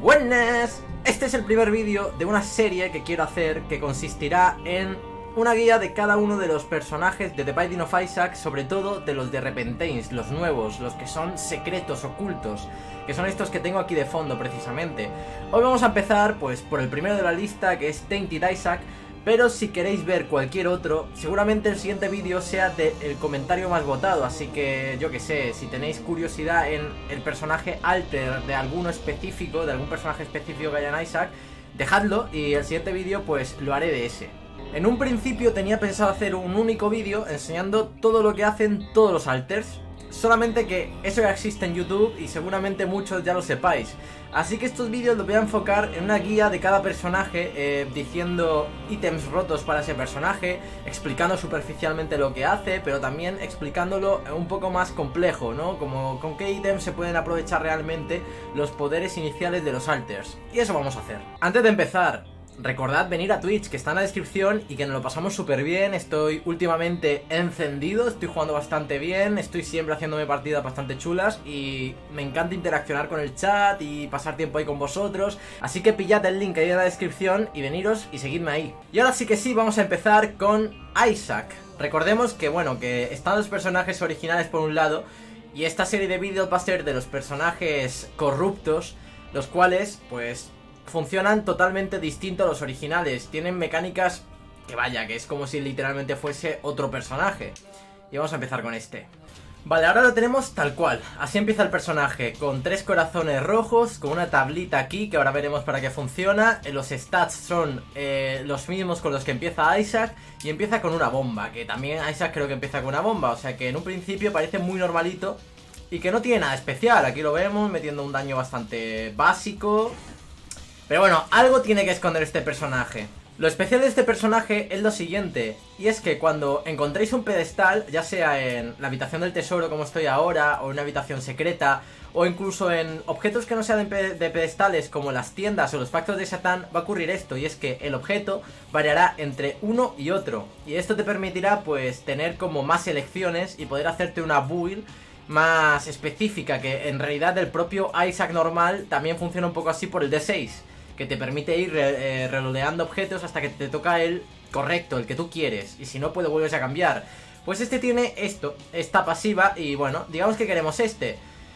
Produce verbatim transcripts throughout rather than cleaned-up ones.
Buenas, este es el primer vídeo de una serie que quiero hacer que consistirá en una guía de cada uno de los personajes de The Binding of Isaac, sobre todo de los de Repentains, los nuevos, los que son secretos, ocultos, que son estos que tengo aquí de fondo precisamente. Hoy vamos a empezar pues por el primero de la lista, que es Tainted Isaac, pero si queréis ver cualquier otro, seguramente el siguiente vídeo sea del comentario más votado, así que yo que sé, si tenéis curiosidad en el personaje alter de alguno específico, de algún personaje específico que haya en Isaac, dejadlo y el siguiente vídeo pues lo haré de ese. En un principio tenía pensado hacer un único vídeo enseñando todo lo que hacen todos los alters, solamente que eso ya existe en YouTube y seguramente muchos ya lo sepáis. Así que estos vídeos los voy a enfocar en una guía de cada personaje, eh, diciendo ítems rotos para ese personaje, explicando superficialmente lo que hace, pero también explicándolo un poco más complejo, ¿no? Como con qué ítems se pueden aprovechar realmente los poderes iniciales de los alters. Y eso vamos a hacer. Antes de empezar, recordad venir a Twitch, que está en la descripción, y que nos lo pasamos súper bien. Estoy últimamente encendido, estoy jugando bastante bien, estoy siempre haciéndome partidas bastante chulas y me encanta interaccionar con el chat y pasar tiempo ahí con vosotros. Así que pillad el link ahí en la descripción y veniros y seguidme ahí. Y ahora sí que sí, vamos a empezar con Isaac. Recordemos que, bueno, que están los personajes originales por un lado, y esta serie de vídeos va a ser de los personajes corruptos, los cuales, pues, funcionan totalmente distinto a los originales. Tienen mecánicas que vaya, que es como si literalmente fuese otro personaje. Y vamos a empezar con este. Vale, ahora lo tenemos tal cual. Así empieza el personaje, con tres corazones rojos, con una tablita aquí, que ahora veremos para qué funciona. Los stats son eh, los mismos con los que empieza Isaac, y empieza con una bomba, que también Isaac creo que empieza con una bomba. O sea que en un principio parece muy normalito y que no tiene nada especial. Aquí lo vemos metiendo un daño bastante básico. Pero bueno, algo tiene que esconder este personaje. Lo especial de este personaje es lo siguiente, y es que cuando encontréis un pedestal, ya sea en la habitación del tesoro como estoy ahora, o en una habitación secreta, o incluso en objetos que no sean de pedestales como las tiendas o los pactos de Satán, va a ocurrir esto, y es que el objeto variará entre uno y otro. Y esto te permitirá pues tener como más elecciones y poder hacerte una build más específica, que en realidad el propio Isaac normal también funciona un poco así por el D seis. Que te permite ir re eh, relodeando objetos hasta que te toca el correcto, el que tú quieres. Y si no, pues lo vuelves a cambiar. Pues este tiene esto, esta pasiva. Y bueno, digamos que queremos este.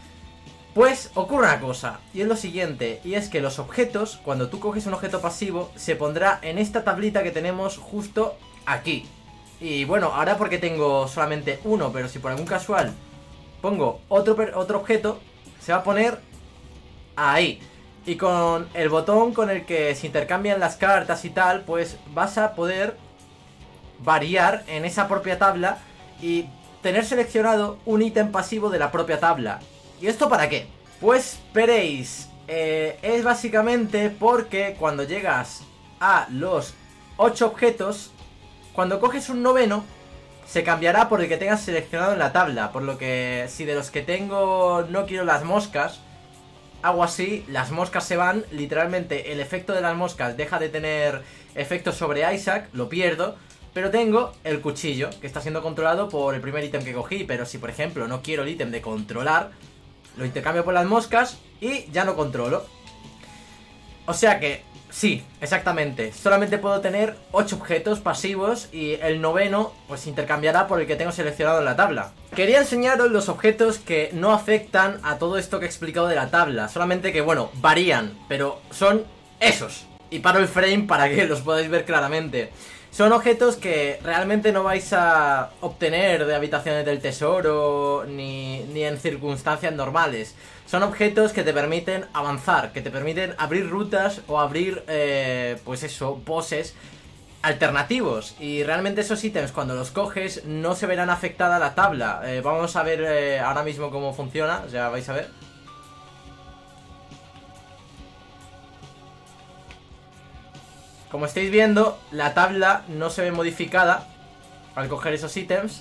Pues ocurre una cosa, y es lo siguiente. Y es que los objetos, cuando tú coges un objeto pasivo, se pondrá en esta tablita que tenemos justo aquí. Y bueno, ahora porque tengo solamente uno, pero si por algún casual pongo otro, otro objeto, se va a poner ahí. Y con el botón con el que se intercambian las cartas y tal, pues vas a poder variar en esa propia tabla y tener seleccionado un ítem pasivo de la propia tabla. ¿Y esto para qué? Pues veréis, eh, es básicamente porque cuando llegas a los ocho objetos, cuando coges un noveno, se cambiará por el que tengas seleccionado en la tabla. Por lo que si de los que tengo no quiero las moscas, hago así, las moscas se van, literalmente el efecto de las moscas deja de tener efecto sobre Isaac, lo pierdo, pero tengo el cuchillo, que está siendo controlado por el primer ítem que cogí. Pero si por ejemplo no quiero el ítem de controlar, lo intercambio por las moscas y ya no controlo. O sea que, sí, exactamente, solamente puedo tener ocho objetos pasivos y el noveno pues intercambiará por el que tengo seleccionado en la tabla. Quería enseñaros los objetos que no afectan a todo esto que he explicado de la tabla, solamente que bueno, varían, pero son esos. Y paro el frame para que los podáis ver claramente. Son objetos que realmente no vais a obtener de habitaciones del tesoro ni, ni en circunstancias normales. Son objetos que te permiten avanzar, que te permiten abrir rutas o abrir, eh, pues eso, bosses alternativos. Y realmente esos ítems cuando los coges no se verán afectada la tabla. eh, Vamos a ver eh, ahora mismo cómo funciona, o sea, vais a ver. Como estáis viendo, la tabla no se ve modificada al coger esos ítems,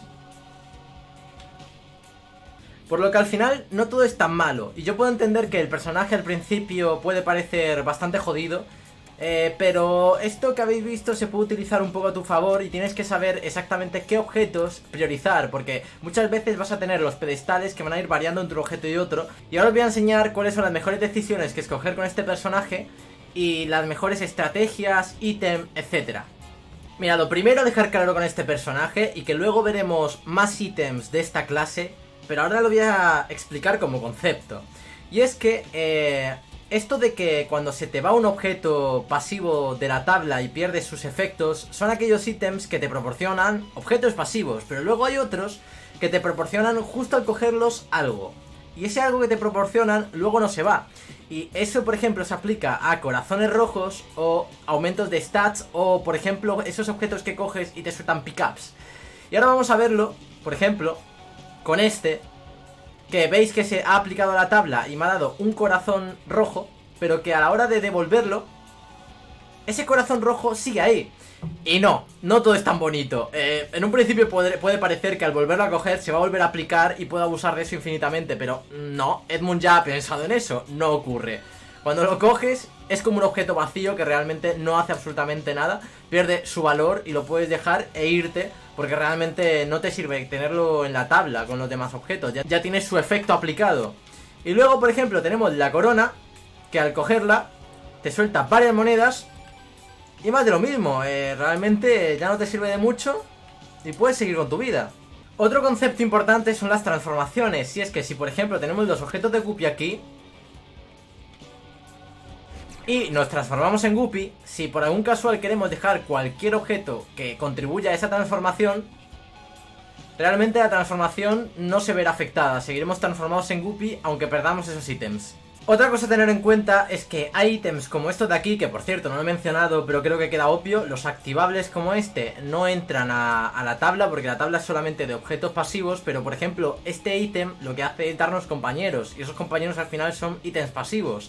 por lo que al final no todo es tan malo. Y yo puedo entender que el personaje al principio puede parecer bastante jodido, Eh, pero esto que habéis visto se puede utilizar un poco a tu favor y tienes que saber exactamente qué objetos priorizar, porque muchas veces vas a tener los pedestales que van a ir variando entre un objeto y otro. Y ahora os voy a enseñar cuáles son las mejores decisiones que escoger con este personaje y las mejores estrategias, ítem, etcétera. Mira, lo primero dejar claro con este personaje y que luego veremos más ítems de esta clase, pero ahora lo voy a explicar como concepto. Y es que... Eh, Esto de que cuando se te va un objeto pasivo de la tabla y pierdes sus efectos, son aquellos ítems que te proporcionan objetos pasivos, pero luego hay otros que te proporcionan justo al cogerlos algo. Y ese algo que te proporcionan luego no se va. Y eso, por ejemplo, se aplica a corazones rojos o aumentos de stats o, por ejemplo, esos objetos que coges y te sueltan pickups. Y ahora vamos a verlo, por ejemplo, con este... que veis que se ha aplicado a la tabla y me ha dado un corazón rojo, pero que a la hora de devolverlo, ese corazón rojo sigue ahí. Y no, no todo es tan bonito. Eh, en un principio puede, puede parecer que al volverlo a coger se va a volver a aplicar y puedo abusar de eso infinitamente, pero no, Edmund ya ha pensado en eso, no ocurre. Cuando lo coges es como un objeto vacío que realmente no hace absolutamente nada, pierde su valor y lo puedes dejar e irte, porque realmente no te sirve tenerlo en la tabla con los demás objetos, ya, ya tienes su efecto aplicado. Y luego, por ejemplo, tenemos la corona, que al cogerla te suelta varias monedas y más de lo mismo, eh, realmente ya no te sirve de mucho y puedes seguir con tu vida. Otro concepto importante son las transformaciones, y es que si por ejemplo tenemos los objetos de Guppy aquí y nos transformamos en Guppy, si por algún casual queremos dejar cualquier objeto que contribuya a esa transformación, realmente la transformación no se verá afectada, seguiremos transformados en Guppy aunque perdamos esos ítems. Otra cosa a tener en cuenta es que hay ítems como estos de aquí, que por cierto no lo he mencionado pero creo que queda obvio, los activables como este no entran a, a la tabla porque la tabla es solamente de objetos pasivos, pero por ejemplo este ítem lo que hace es darnos compañeros y esos compañeros al final son ítems pasivos.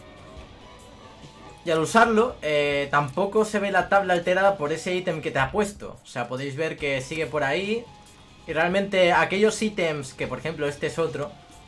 Y al usarlo, eh, tampoco se ve la tabla alterada por ese ítem que te ha puesto. O sea, podéis ver que sigue por ahí. Y realmente aquellos ítems, que por ejemplo este es otro,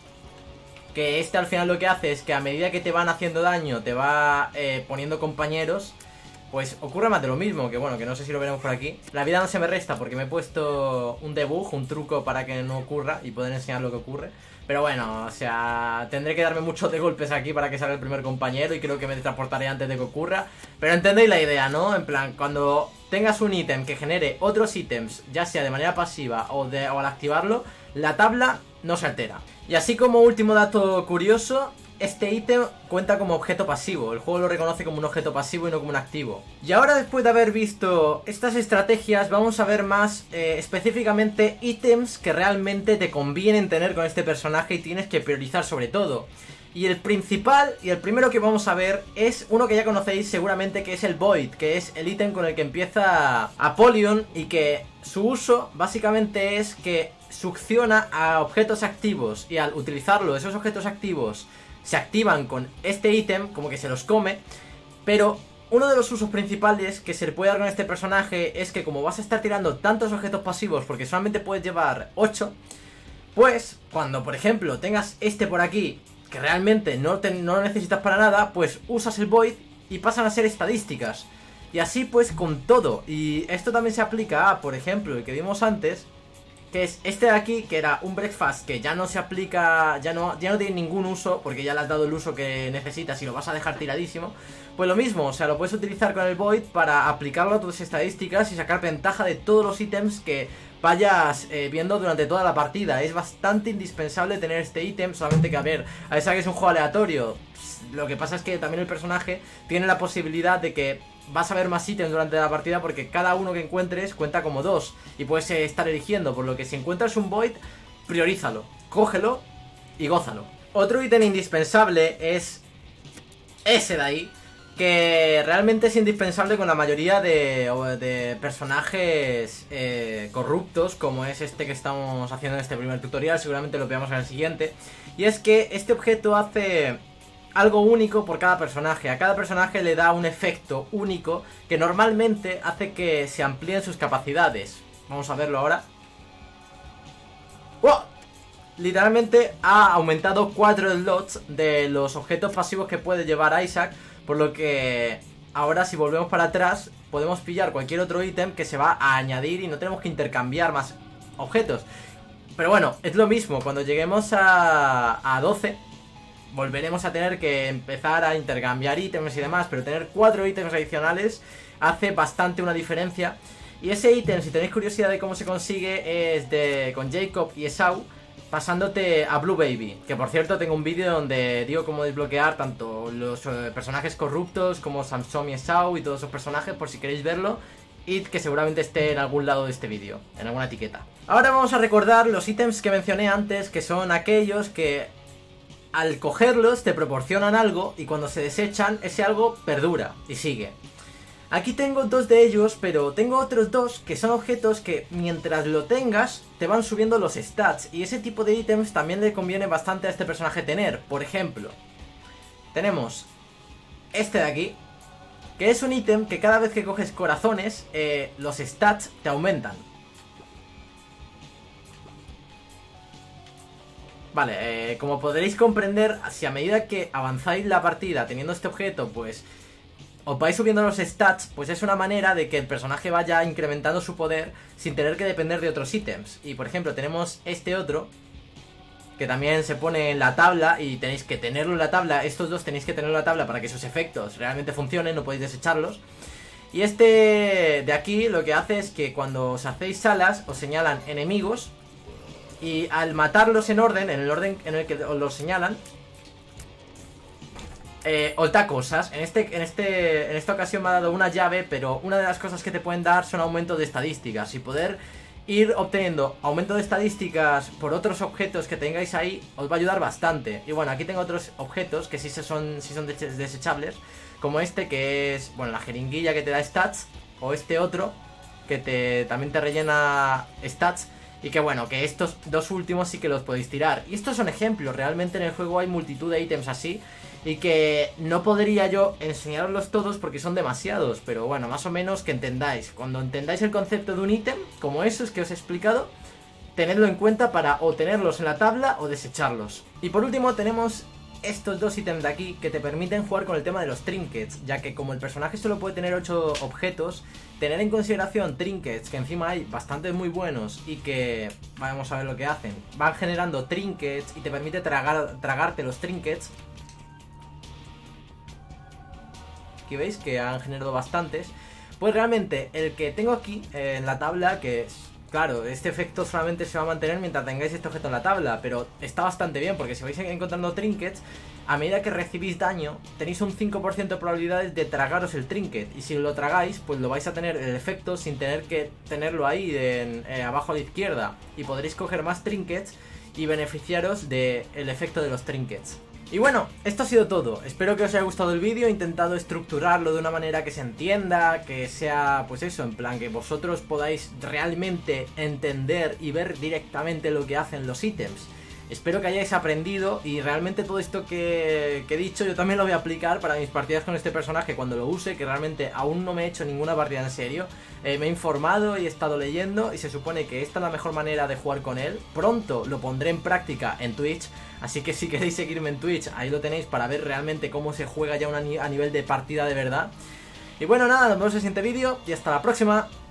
que este al final lo que hace es que a medida que te van haciendo daño, te va eh, poniendo compañeros, pues ocurre más de lo mismo, que bueno, que no sé si lo veremos por aquí. La vida no se me resta porque me he puesto un debug, un truco para que no ocurra y poder enseñar lo que ocurre. Pero bueno, o sea, tendré que darme muchos de golpes aquí para que salga el primer compañero y creo que me transportaré antes de que ocurra. Pero entendéis la idea, ¿no? En plan, cuando tengas un ítem que genere otros ítems, ya sea de manera pasiva o, de, o al activarlo, la tabla no se altera. Y así como último dato curioso, este ítem cuenta como objeto pasivo. El juego lo reconoce como un objeto pasivo y no como un activo. Y ahora, después de haber visto estas estrategias, vamos a ver más eh, específicamente ítems que realmente te convienen tener con este personaje y tienes que priorizar sobre todo. Y el principal y el primero que vamos a ver es uno que ya conocéis seguramente, que es el Void, que es el ítem con el que empieza Apollyon y que su uso básicamente es que succiona a objetos activos y al utilizarlo, esos objetos activos se activan con este ítem, como que se los come. Pero uno de los usos principales que se le puede dar con este personaje es que como vas a estar tirando tantos objetos pasivos, porque solamente puedes llevar ocho, pues cuando por ejemplo tengas este por aquí, que realmente no, te, no lo necesitas para nada, pues usas el Void y pasan a ser estadísticas. Y así pues con todo. Y esto también se aplica a, por ejemplo, el que vimos antes, que es este de aquí, que era un Breakfast que ya no se aplica, ya no, ya no tiene ningún uso, porque ya le has dado el uso que necesitas y lo vas a dejar tiradísimo. Pues lo mismo, o sea, lo puedes utilizar con el Void para aplicarlo a tus estadísticas y sacar ventaja de todos los ítems que vayas eh, viendo durante toda la partida. Es bastante indispensable tener este ítem, solamente que a ver, a pesar que es un juego aleatorio, lo que pasa es que también el personaje tiene la posibilidad de que vas a ver más ítems durante la partida, porque cada uno que encuentres cuenta como dos y puedes eh, estar eligiendo, por lo que si encuentras un Void, priorízalo, cógelo y gózalo. Otro ítem indispensable es ese de ahí, que realmente es indispensable con la mayoría de, de personajes eh, corruptos, como es este que estamos haciendo en este primer tutorial, seguramente lo veamos en el siguiente. Y es que este objeto hace algo único por cada personaje. A cada personaje le da un efecto único que normalmente hace que se amplíen sus capacidades. Vamos a verlo ahora. ¡Oh! Literalmente ha aumentado cuatro slots de los objetos pasivos que puede llevar Isaac, por lo que ahora si volvemos para atrás podemos pillar cualquier otro ítem que se va a añadir y no tenemos que intercambiar más objetos. Pero bueno, es lo mismo, cuando lleguemos a, a doce volveremos a tener que empezar a intercambiar ítems y demás, pero tener cuatro ítems adicionales hace bastante una diferencia. Y ese ítem, si tenéis curiosidad de cómo se consigue, es de con Jacob y Esau, pasándote a Blue Baby. Que por cierto tengo un vídeo donde digo cómo desbloquear tanto los eh, personajes corruptos como Samson y Esau y todos esos personajes, por si queréis verlo. Y que seguramente esté en algún lado de este vídeo, en alguna etiqueta. Ahora vamos a recordar los ítems que mencioné antes, que son aquellos que al cogerlos te proporcionan algo y cuando se desechan ese algo perdura y sigue. Aquí tengo dos de ellos, pero tengo otros dos que son objetos que mientras lo tengas te van subiendo los stats. Y ese tipo de ítems también le conviene bastante a este personaje tener. Por ejemplo, tenemos este de aquí, que es un ítem que cada vez que coges corazones, eh, los stats te aumentan. Vale, eh, como podréis comprender, si a medida que avanzáis la partida teniendo este objeto, pues os vais subiendo los stats, pues es una manera de que el personaje vaya incrementando su poder sin tener que depender de otros ítems. Y por ejemplo tenemos este otro, que también se pone en la tabla y tenéis que tenerlo en la tabla. Estos dos tenéis que tenerlo en la tabla para que sus efectos realmente funcionen, no podéis desecharlos. Y este de aquí lo que hace es que cuando os hacéis salas os señalan enemigos y al matarlos en orden, en el orden en el que os los señalan, eh, os da cosas. En, este, en, este, en esta ocasión me ha dado una llave, pero una de las cosas que te pueden dar son aumentos de estadísticas y poder ir obteniendo aumento de estadísticas por otros objetos que tengáis ahí os va a ayudar bastante. Y bueno, aquí tengo otros objetos que sí son, sí son desechables, como este que es, bueno, la jeringuilla que te da stats, o este otro que te también te rellena stats. Y que bueno, que estos dos últimos sí que los podéis tirar. Y estos son ejemplos, realmente en el juego hay multitud de ítems así. Y que no podría yo enseñaroslos todos porque son demasiados. Pero bueno, más o menos que entendáis. Cuando entendáis el concepto de un ítem, como esos que os he explicado, tenedlo en cuenta para o tenerlos en la tabla o desecharlos. Y por último tenemos estos dos ítems de aquí que te permiten jugar con el tema de los trinkets, ya que como el personaje solo puede tener ocho objetos, tener en consideración trinkets, que encima hay bastantes muy buenos y que, vamos a ver lo que hacen, van generando trinkets y te permite tragar, tragarte los trinkets. Aquí veis que han generado bastantes. Pues realmente el que tengo aquí eh, en la tabla, que es, claro, este efecto solamente se va a mantener mientras tengáis este objeto en la tabla, pero está bastante bien porque si vais encontrando trinkets, a medida que recibís daño, tenéis un cinco por ciento de probabilidades de tragaros el trinket. Y si lo tragáis, pues lo vais a tener el efecto sin tener que tenerlo ahí en, eh, abajo a la izquierda. Y podréis coger más trinkets y beneficiaros del efecto de los trinkets. Y bueno, esto ha sido todo. Espero que os haya gustado el vídeo. He intentado estructurarlo de una manera que se entienda, que sea, pues eso, en plan que vosotros podáis realmente entender y ver directamente lo que hacen los ítems. Espero que hayáis aprendido y realmente todo esto que, que he dicho yo también lo voy a aplicar para mis partidas con este personaje cuando lo use, que realmente aún no me he hecho ninguna partida en serio. Eh, me he informado y he estado leyendo y se supone que esta es la mejor manera de jugar con él. Pronto lo pondré en práctica en Twitch, así que si queréis seguirme en Twitch, ahí lo tenéis para ver realmente cómo se juega ya una, a nivel de partida de verdad. Y bueno, nada, nos vemos en el siguiente vídeo y hasta la próxima.